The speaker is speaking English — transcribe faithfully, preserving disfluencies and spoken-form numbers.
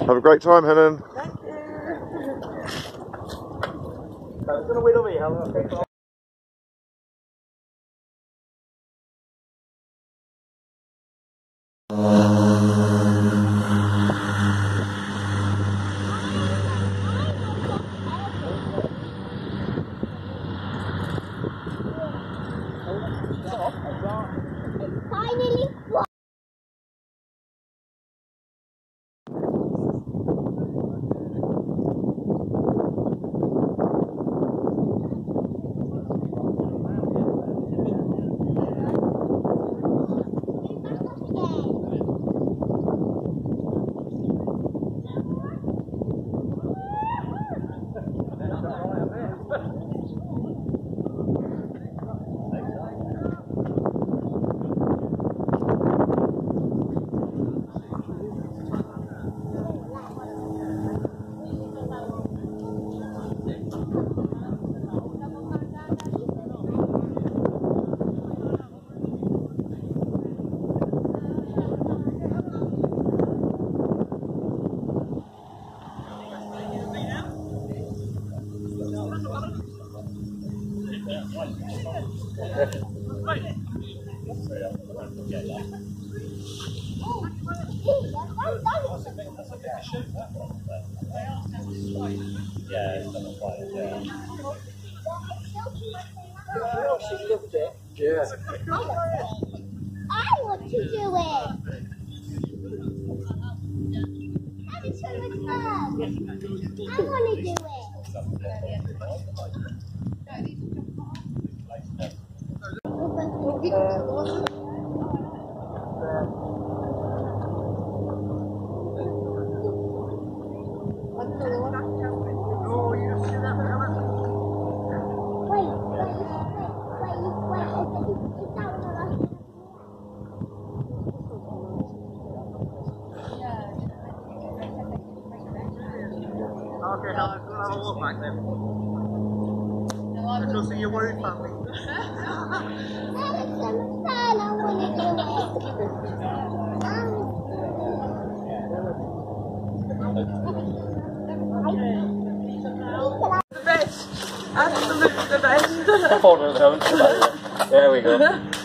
Have a great time, Helen. Thank you. I was going to wait over here, Helen. Okay. Finally, what? Yeah. I want to do it. Have so much fun. I want to do it. Okay, Helen, go have a walk back then. I can see you're worried, family. That is so much fun. I want to do it. The best. Absolutely the best. Hold on, Helen. There we go.